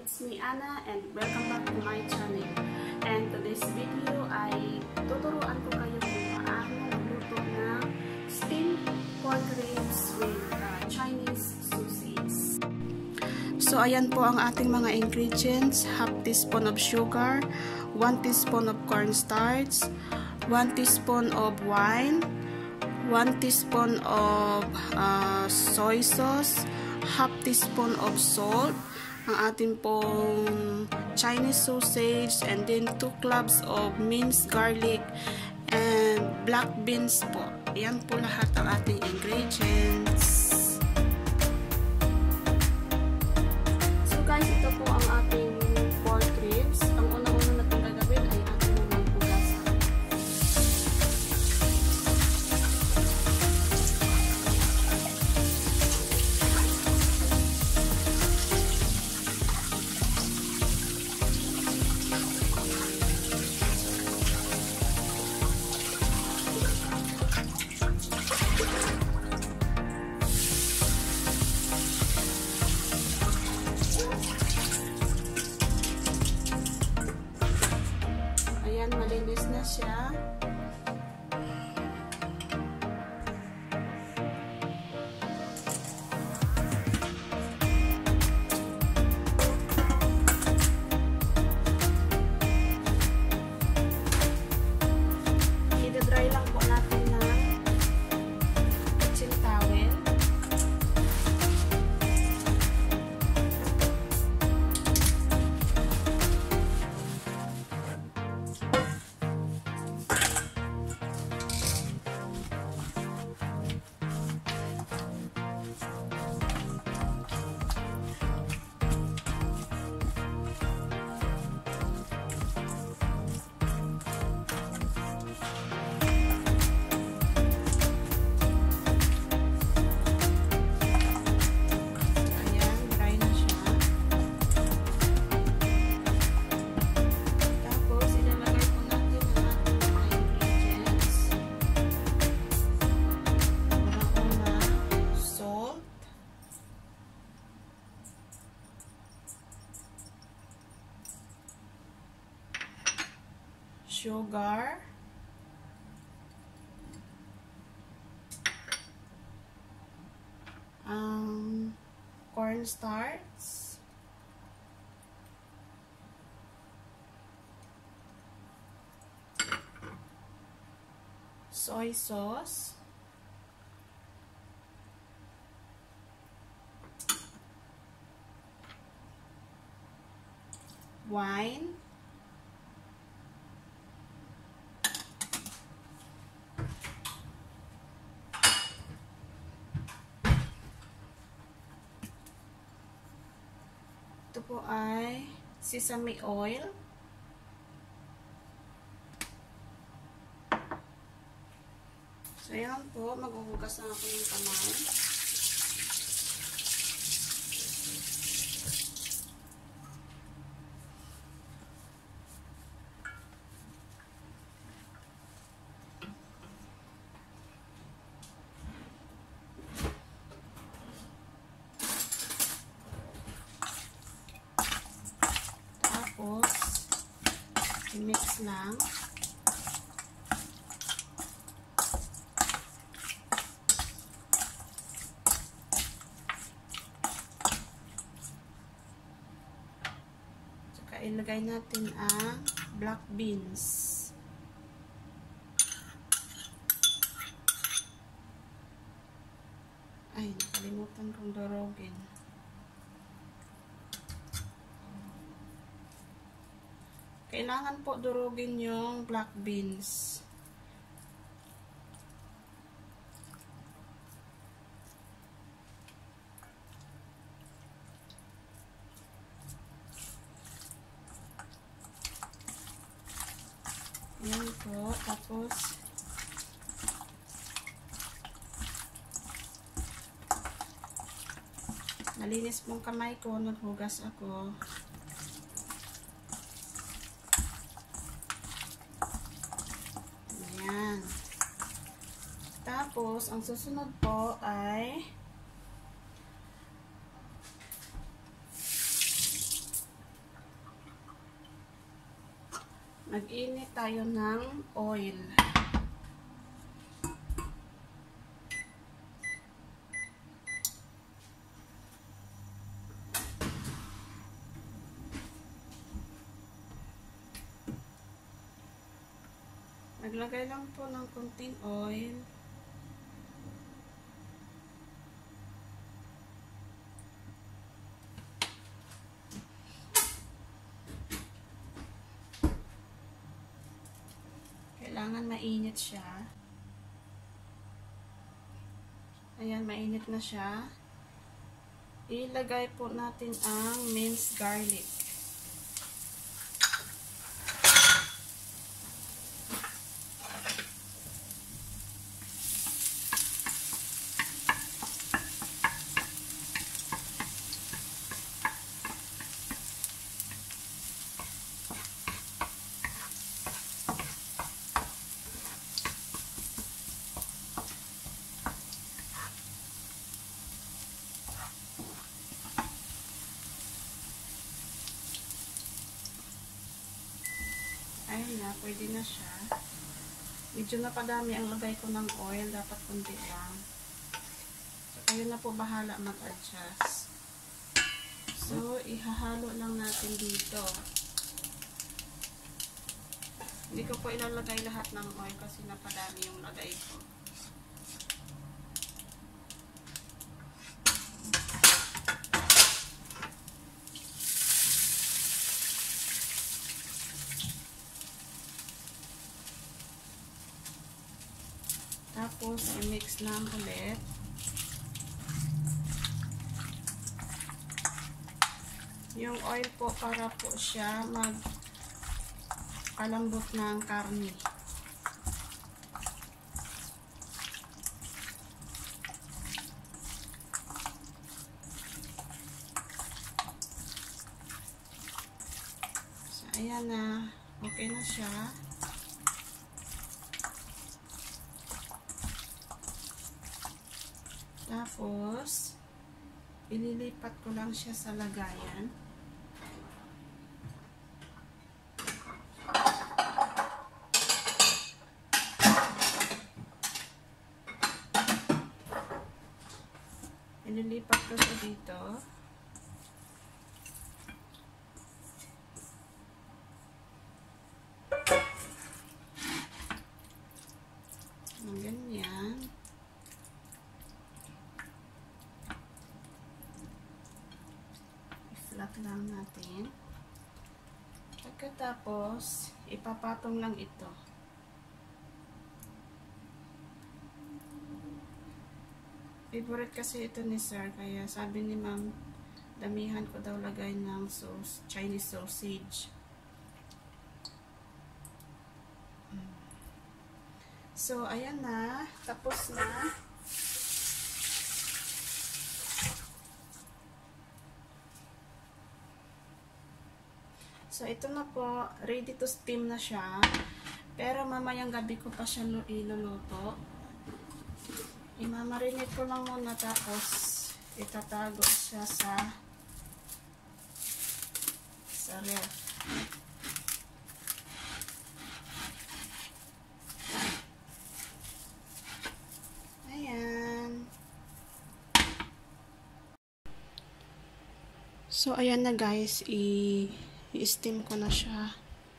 it's me Anna and welcome back to my channel. And today's video ay tuturuan ko kayo kung paano magluto ng steamed pork ribs with Chinese sausage. So ayan po ang ating mga ingredients: half teaspoon of sugar, 1 teaspoon of cornstarch, 1 teaspoon of wine, 1 teaspoon of soy sauce, half teaspoon of salt, ang ating pong Chinese sausage, and then 2 cloves of minced garlic and black beans po. Ayan po lahat ang ating ingredients. So guys, ito po ang ating pork ribs. Ang unang-unang natin gagawin ay ating mga pugasan. Ayan, malinis na siya. I-dry lang po natin ng kitchen towel. Sugar, cornstarch, soy sauce, wine, ito po ay sesame oil, so ayan po, maghuhugas na ako ng kamay. Tapos, i-mix lang. Saka ilagay natin ang black beans. Ay, nakalimutan kong durugin. Kailangan po durugin yung black beans. Yan po. Tapos nalinis pong kamay ko. Naghugas ako. Tapos, ang susunod po ay Mag-init tayo ng oil. Naglagay lang po ng konting oil. Kailangan mainit siya. Ayan, mainit na siya. Ilagay po natin ang minced garlic. Ayun na, pwede na siya. Medyo napadami ang lagay ko ng oil. Dapat kunti lang. So, kayo na po bahala mag-adjust. So, ihahalo lang natin dito. Hindi ko po ilalagay lahat ng oil kasi napadami yung lagay ko. Tapos, i-mix lang ulit. Yung oil po para po siya magkalambot ng karne. So, ayan na. Okay na siya. Tapos, ililipat ko lang siya sa lagayan. Ililipat ko siya dito. Ganyan. I-flat lang natin. Pagkatapos, ipapatong lang ito. Favorite kasi ito ni Sir, kaya sabi ni Ma'am, damihan ko daw lagay ng sauce, Chinese sausage. So, ayan na. Tapos na. So, ito na po. Ready to steam na siya. Pero mamayang gabi ko pa siya iluluto. Imamarinate ko lang muna, tapos itatago siya sa ref. Ayan. So, ayan na guys. I-steam ko na siya.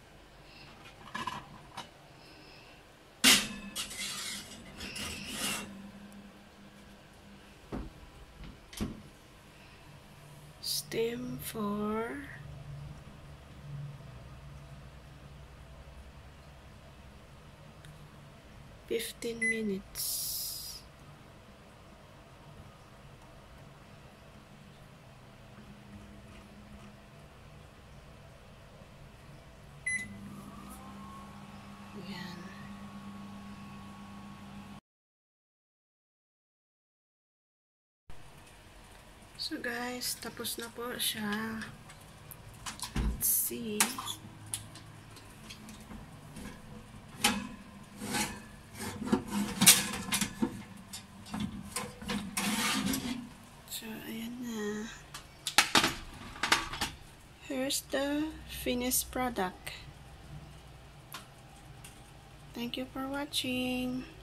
Steam for 15 minutes. Ayan. So guys, tapos na po siya. Let's see. So ayan na. Here's the finished product. Thank you for watching.